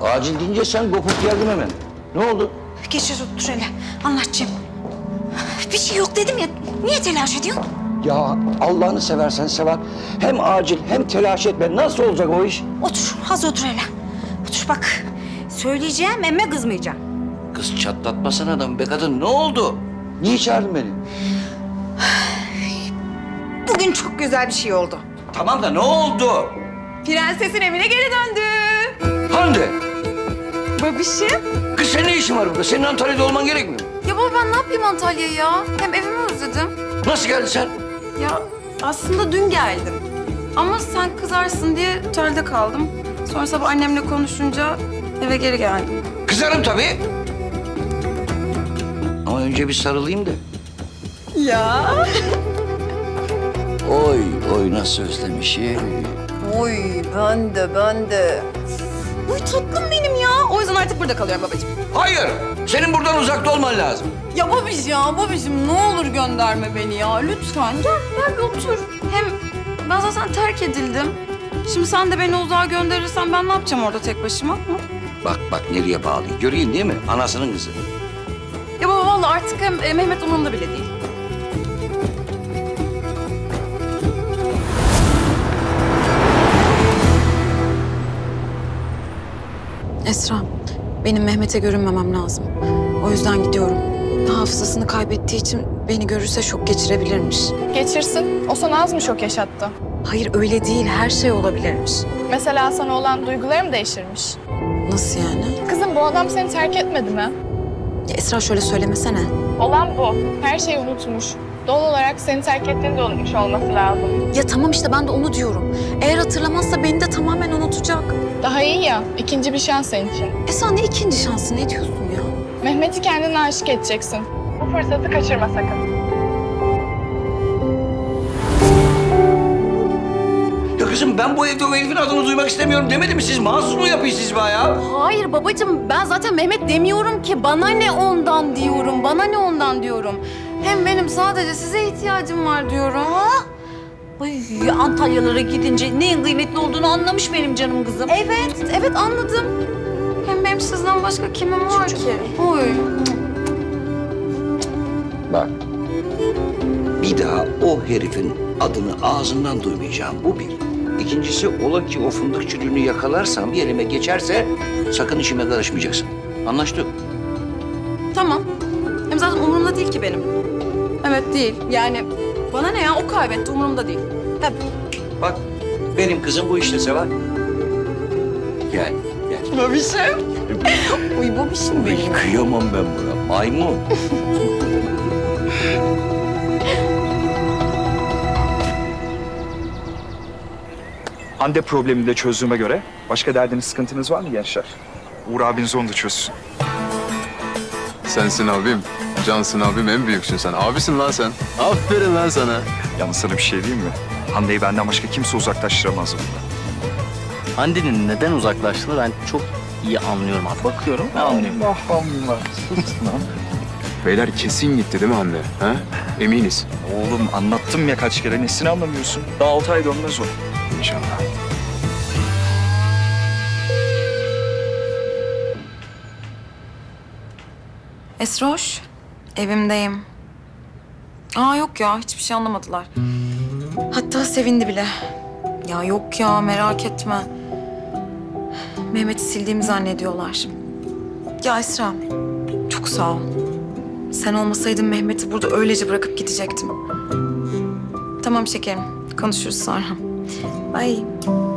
Acil deyince sen kopup geldin hemen. Ne oldu? Geçir otur hele. Anlatacağım. Bir şey yok dedim ya. Niye telaş ediyorsun? Ya Allah'ını seversen Seval. Hem acil hem telaş etme. Nasıl olacak o iş? Otur. Az otur hele. Otur bak. Söyleyeceğim emme kızmayacağım. Kız çatlatmasana adam be kadın. Ne oldu? Niye çağırdın beni? Bugün çok güzel bir şey oldu. Tamam da ne oldu? Prensesin evine geri döndü. Hande! Babişim. Kız senin ne işin var burada? Senin Antalya'da olman gerekmiyor mu? Ya baba ben ne yapayım Antalya'ya ya? Hem evimi özledim. Nasıl geldin sen? Ya aslında dün geldim. Ama sen kızarsın diye otelde kaldım. Sonra sabah annemle konuşunca eve geri geldim. Kızarım tabii. Ama önce bir sarılayım da. Ya. Oy oy nasıl özlemişim. Oy ben de. Uy tatlım benim ya. O yüzden artık burada kalıyorum babacığım. Hayır. Senin buradan uzakta olman lazım. Ya babacığım ne olur gönderme beni ya. Lütfen gel bir otur. Hem ben zaten terk edildim. Şimdi sen de beni uzağa gönderirsen ben ne yapacağım orada tek başıma? Hı? Bak nereye bağlıyor. Göreyim değil mi? Anasının kızı. Ya baba vallahi artık Mehmet umurumda bile değil. Esra, benim Mehmet'e görünmemem lazım. O yüzden gidiyorum. Hafızasını kaybettiği için beni görürse şok geçirebilirmiş. Geçirsin. O sana az mı şok yaşattı? Hayır öyle değil, her şey olabilirmiş. Mesela sana olan duygularım değişirmiş. Nasıl yani? Kızım bu adam seni terk etmedi mi? Ya Esra şöyle söylemesene. Olan bu. Her şeyi unutmuş. Doğal olarak seni terk ettiğini de unutmuş olması lazım. Ya tamam işte ben de onu diyorum. Eğer hatırlamazsa beni de tamamen unutacak. Daha iyi ya. İkinci bir şans senin için. Esra ne ikinci şansı, ne diyorsun ya? Mehmet'i kendine aşık edeceksin. Bu fırsatı kaçırma sakın. Ya kızım ben bu evde o herifin adını duymak istemiyorum demedim mi? Siz mahsus mu yapıyorsunuz be ya? Hayır babacığım ben zaten Mehmet demiyorum ki. Bana ne ondan diyorum. Hem benim sadece size ihtiyacım var diyorum. Ay, Antalyalara gidince neyin kıymetli olduğunu anlamış benim canım kızım. Evet anladım. Hem benim sizden başka kimim var ki? Oy. Bak. Bir daha o herifin adını ağzından duymayacağım. Bu bir. İkincisi ola ki o fındık çürüğünü yakalarsam bir elime geçerse sakın işime karışmayacaksın. Anlaştık. Tamam. Hem zaten umurumda değil ki benim. Evet değil. Yani bana ne ya o kaybetti umurumda değil. Tabii. Bak benim kızım bu işte Seval. Gel. Babişim. Uy babişim benim. Kıyamam ben buna. Maymun. Hande problemini de çözdüğüme göre başka derdiniz, sıkıntınız var mı gençler? Uğur abiniz onu da çözsün. Sensin abim. Cansın abim, en büyüksün sen. Abisin lan sen. Aferin lan sana. Yalnız sana bir şey diyeyim mi? Hande'yi benden başka kimse uzaklaştıramaz burada. Hande'nin neden uzaklaştığını ben çok iyi anlıyorum abi. Bakıyorum ve anlıyorum. Allah. Beyler kesin gitti değil mi Hande? Ha? Eminiz. Oğlum anlattım ya kaç kere. Nesini anlamıyorsun? Daha 6 ay dönmez o. İnşallah. Esroş, evimdeyim. Yok ya, hiçbir şey anlamadılar. Hatta sevindi bile. Ya yok ya, merak etme. Mehmet'i sildiğimi zannediyorlar. Ya Esra, çok sağ ol. Sen olmasaydın Mehmet'i burada öylece bırakıp gidecektim. Tamam şekerim, konuşuruz sonra. Bye.